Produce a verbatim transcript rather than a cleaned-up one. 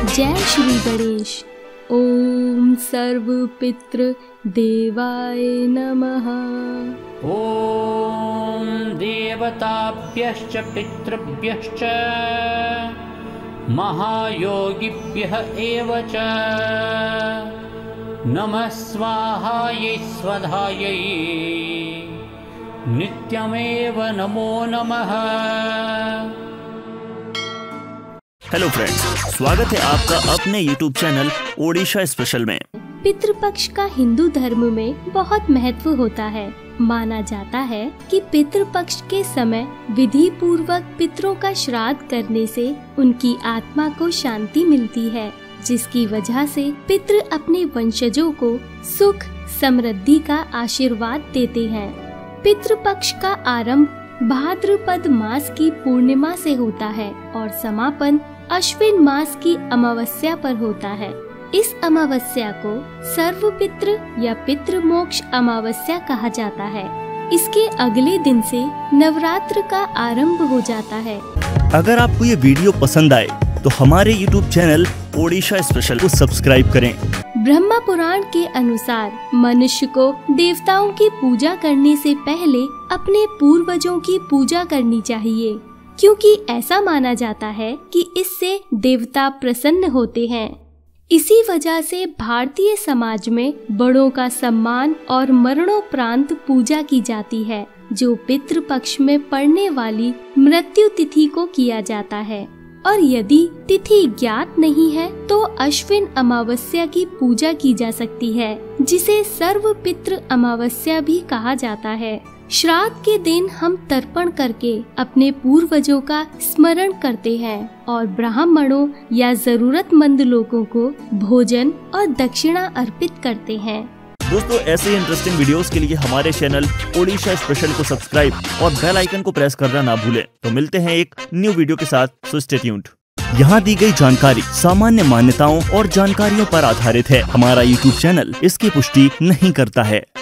जय श्री गणेश। ओम सर्व पितृ देवाय नमः। ओम देवताभ्यश्च पितृभ्यश्च महायोगिभ्यः एव च नमः स्वाहायै स्वधायै नित्यमेव नमो नमः। हेलो फ्रेंड्स, स्वागत है आपका अपने यूट्यूब चैनल ओडिशा स्पेशल में। पितृपक्ष का हिंदू धर्म में बहुत महत्व होता है। माना जाता है कि पितृपक्ष के समय विधि पूर्वक पितरों का श्राद्ध करने से उनकी आत्मा को शांति मिलती है, जिसकी वजह से पितृ अपने वंशजों को सुख समृद्धि का आशीर्वाद देते हैं। पितृपक्ष का आरंभ भाद्रपद मास की पूर्णिमा से होता है और समापन अश्विन मास की अमावस्या पर होता है। इस अमावस्या को सर्वपितृ या पितृ मोक्ष अमावस्या कहा जाता है। इसके अगले दिन से नवरात्र का आरंभ हो जाता है। अगर आपको ये वीडियो पसंद आए तो हमारे यूट्यूब चैनल ओडिशा स्पेशल को सब्सक्राइब करें। ब्रह्म पुराण के अनुसार मनुष्य को देवताओं की पूजा करने से पहले अपने पूर्वजों की पूजा करनी चाहिए, क्योंकि ऐसा माना जाता है कि इससे देवता प्रसन्न होते हैं। इसी वजह से भारतीय समाज में बड़ों का सम्मान और मरणोपरांत पूजा की जाती है, जो पितृपक्ष में पड़ने वाली मृत्यु तिथि को किया जाता है। और यदि तिथि ज्ञात नहीं है तो अश्विन अमावस्या की पूजा की जा सकती है, जिसे सर्वपितृ अमावस्या भी कहा जाता है। श्राद्ध के दिन हम तर्पण करके अपने पूर्वजों का स्मरण करते हैं और ब्राह्मणों या जरूरतमंद लोगों को भोजन और दक्षिणा अर्पित करते हैं। दोस्तों, ऐसे ही इंटरेस्टिंग वीडियोस के लिए हमारे चैनल ओडिशा स्पेशल को सब्सक्राइब और बेल आइकन को प्रेस करना ना भूलें। तो मिलते हैं एक न्यू वीडियो के साथ, सो स्टे ट्यून्ड। यहाँ दी गई जानकारी सामान्य मान्यताओं और जानकारियों पर आधारित है। हमारा यूट्यूब चैनल इसकी पुष्टि नहीं करता है।